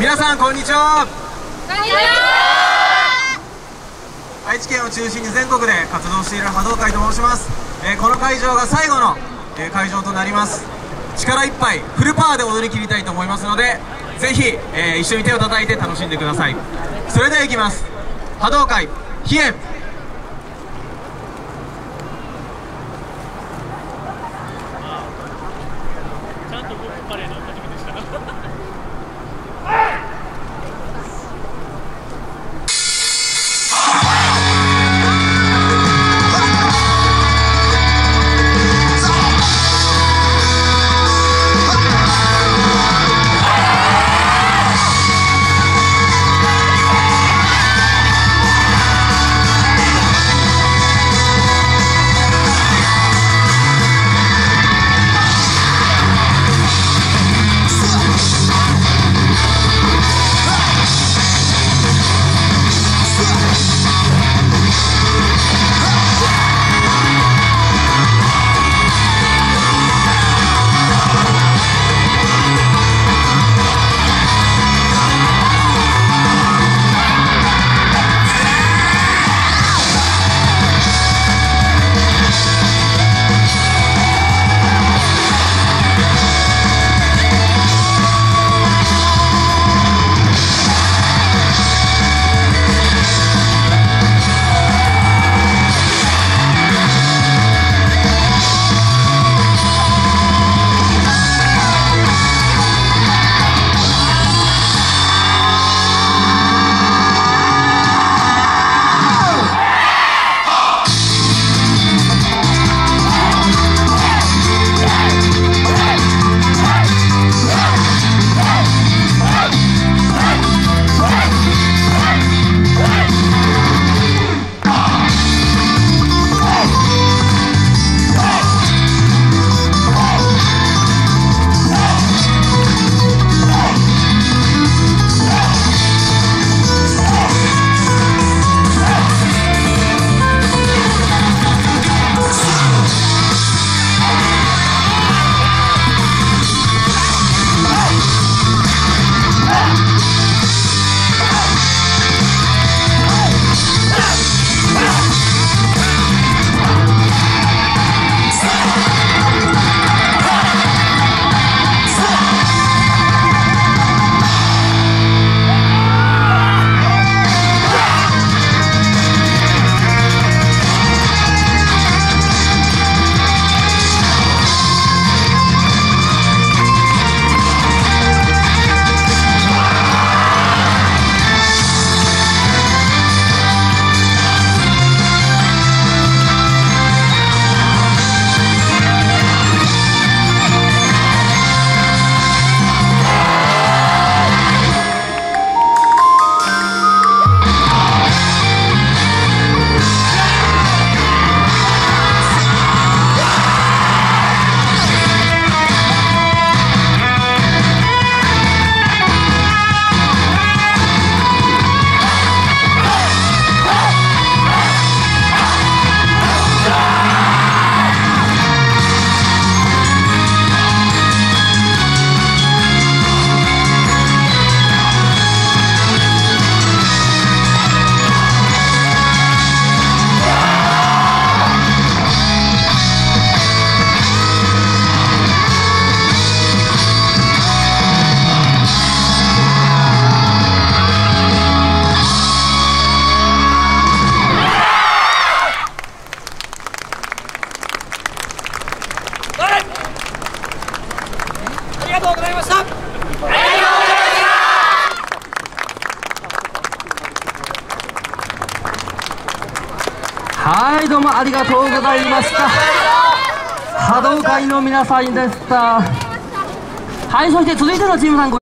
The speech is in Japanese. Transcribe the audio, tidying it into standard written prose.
皆さんこんにちは。愛知県を中心に全国で活動している波動会と申します。この会場が最後の、会場となります。力いっぱいフルパワーで踊り切りたいと思いますので、ぜひ、一緒に手を叩いて楽しんでください。それではいきます。波動会飛燕。 ちゃんと動くパレード初めてした。 ありがとうございました。 はい、どうもありがとうございました。波動会の皆さんでした。はい、そして続いてのチームさん